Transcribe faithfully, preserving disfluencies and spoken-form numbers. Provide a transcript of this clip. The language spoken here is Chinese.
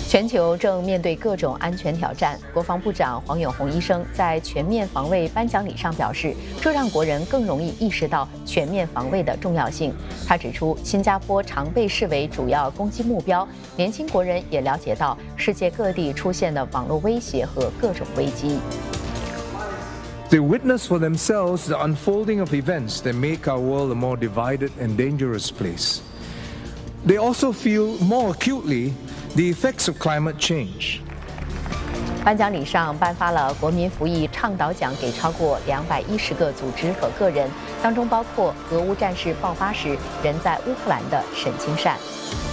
全球正面对各种安全挑战，国防部长黄永红医生在全面防卫颁奖礼上表示，这让国人更容易意识到全面防卫的重要性。他指出，新加坡常被视为主要攻击目标，年轻国人也了解到世界各地出现的网络威胁和各种危机。 They witness for themselves the unfolding of events that make our world a more divided and dangerous place. They also feel more acutely the effects of climate change. 颁奖礼上颁发了国民服役倡导奖给超过两百一十个组织和个人，当中包括俄乌战事爆发时人在乌克兰的沈清善。